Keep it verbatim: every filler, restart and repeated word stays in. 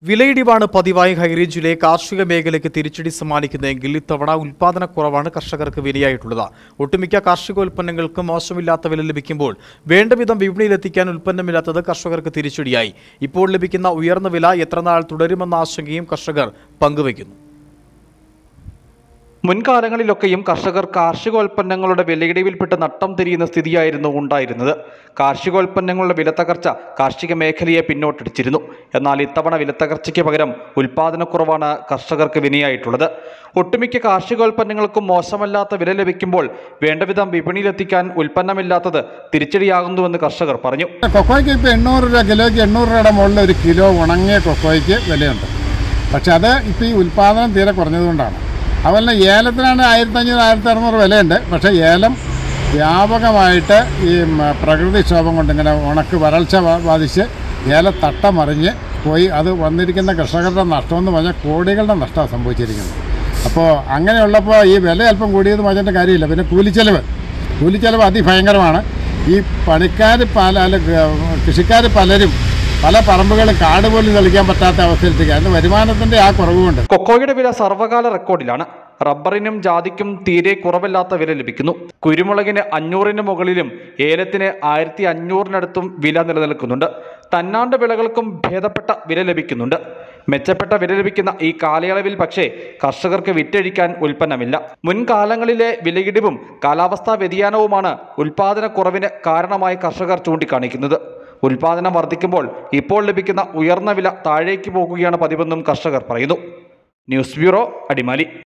വിലയിടിവാണ് പതിവായി ഹൈറേഞ്ചിലെ കാർഷിക മേഖലയ്ക്ക് തിരിച്ചടി സമ്മാനിക്കുന്നതെങ്കിൽ ഇത്തവണ ഉൽപ്പാദനക്കുറവാണ് കർഷകർക്ക് വിനയായിട്ടുള്ളത്. ഒട്ടുമിക്ക കാർഷികോൽപ്പന്നങ്ങൾക്കും മോശമില്ലാത്ത വില ലഭിക്കുമ്പോൾ വേണ്ടവിധം വിപണിയിലെത്തിക്കാൻ ഉൽപ്പന്നമില്ലാത്തത് കർഷകർക്ക് തിരിച്ചടിയായി. ഇപ്പോൾ ലഭിക്കുന്ന ഉയർന്ന വില എത്രനാൾ തുടരുമെന്ന ആശങ്കയും കർഷകർ പങ്കുവയ്ക്കുന്നു. മുൻകാലങ്ങളിലൊക്കെയും കർഷകർ കാർഷികോൽപ്പന്നങ്ങളുടെ വിലയിടിവിൽപ്പെട്ട് നട്ടം തിരിയുന്ന സ്ഥിതിയായിരുന്നു ഉണ്ടായിരുന്നത്. കാർഷികോൽപ്പന്നങ്ങളുടെ വിലത്തകർച്ച കാർഷിക മേഖലയെ പിന്നോട്ടടിച്ചിരുന്നു. എന്നാൽ ഇത്തവണ വിലത്തകർച്ചയ്ക്ക് പകരം ഉൽപ്പാദനക്കുറവാണ് കർഷകർക്ക് വിനയായിട്ടുള്ളത്. ഒട്ടുമിക്ക കാർഷികോൽപ്പന്നങ്ങൾക്കും മോശമല്ലാത്ത വില ലഭിക്കുമ്പോൾ വേണ്ടവിധം വിപണിയിലെത്തിക്കാൻ ഉൽപ്പന്നമില്ലാത്തത് തിരിച്ചടിയാകുന്നുവെന്ന് കർഷകർ പറഞ്ഞു. കൊക്കോയ്ക്ക് ഇപ്പോൾ എണ്ണൂറ് രൂപ കിലോയ്ക്ക് എണ്ണൂറ് രൂപയുടെ മുകളിൽ ഒരു കിലോ ഉണങ്ങിയ കൊക്കോയ്ക്ക് വിലയുണ്ട്. പക്ഷെ അത് ഇപ്പോൾ ഈ ഉൽപ്പാദനം തീരെ കുറഞ്ഞതുകൊണ്ടാണ്. അതുപോലെ ഏലത്തിനാണ് ആയിരത്തി അഞ്ഞൂറ് ആയിരത്തി അറുന്നൂറ് വിലയുണ്ട്. പക്ഷേ ഏലം വ്യാപകമായിട്ട് ഈ പ്രകൃതിക്ഷോഭം കൊണ്ട് ഇങ്ങനെ ഉണക്ക് വരൾച്ച ബാധിച്ച് ഏലത്തട്ട മറിഞ്ഞ് പോയി അത് വന്നിരിക്കുന്ന കർഷകരുടെ നഷ്ടമെന്ന് പറഞ്ഞാൽ കോടികളുടെ നഷ്ടമാണ് സംഭവിച്ചിരിക്കുന്നത്. അപ്പോൾ അങ്ങനെയുള്ളപ്പോൾ ഈ വില അല്പം കൂടിയത് പറഞ്ഞിട്ട് കാര്യമില്ല. പിന്നെ കൂലിച്ചെലവ് കൂലിച്ചെലവ് അതിഭയങ്കരമാണ്. ഈ പണിക്കാർ പല അല്ല കൃഷിക്കാർ പലരും പല പറമ്പുകളും കാട് പോലും തെളിക്കാൻ പറ്റാത്ത അവസ്ഥയിലെത്തിക്കുക. അതിന് വരുമാനത്തിൻ്റെ ആ കുറവുകൊണ്ട് കൊക്കോയുടെ വില സർവ്വകാല റെക്കോർഡിലാണ്. റബ്ബറിനും ജാതിക്കും തീരെ കുറവില്ലാത്ത വില ലഭിക്കുന്നു. കുരുമുളകിന് അഞ്ഞൂറിന് മുകളിലും ഏലത്തിന് ആയിരത്തി അഞ്ഞൂറിനടുത്തും വില നിലനിൽക്കുന്നുണ്ട്. തന്നാണ്ട് വിളകൾക്കും ഭേദപ്പെട്ട വില ലഭിക്കുന്നുണ്ട്. മെച്ചപ്പെട്ട വില ലഭിക്കുന്ന ഈ കാലയളവിൽ പക്ഷേ കർഷകർക്ക് വിറ്റഴിക്കാൻ ഉൽപ്പന്നമില്ല. മുൻകാലങ്ങളിലെ വിലയിടിവും കാലാവസ്ഥാ വ്യതിയാനവുമാണ് ഉൽപ്പാദനക്കുറവിന് കാരണമായി കർഷകർ ചൂണ്ടിക്കാണിക്കുന്നത്. ഉൽപ്പാദനം വർദ്ധിക്കുമ്പോൾ ഇപ്പോൾ ലഭിക്കുന്ന ഉയർന്ന വില താഴേക്ക് പോകുകയാണ് പതിവെന്നും കർഷകർ പറയുന്നു. News bureau, Adimali.